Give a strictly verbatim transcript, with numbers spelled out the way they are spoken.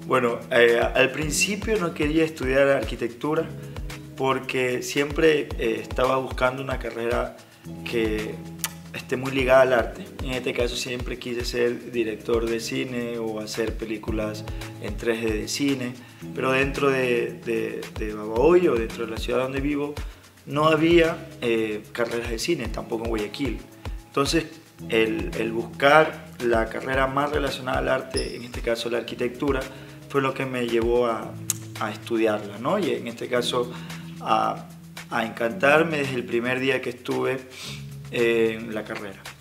Bueno, eh, al principio no quería estudiar arquitectura porque siempre eh, estaba buscando una carrera que esté muy ligada al arte. En este caso siempre quise ser director de cine o hacer películas en tres D de cine, pero dentro de, de, de Babahoyo, dentro de la ciudad donde vivo, no había eh, carreras de cine, tampoco en Guayaquil. Entonces, el, el buscar la carrera más relacionada al arte, en este caso la arquitectura, fue lo que me llevó a, a estudiarla, ¿no? Y en este caso a, a encantarme desde el primer día que estuve en la carrera.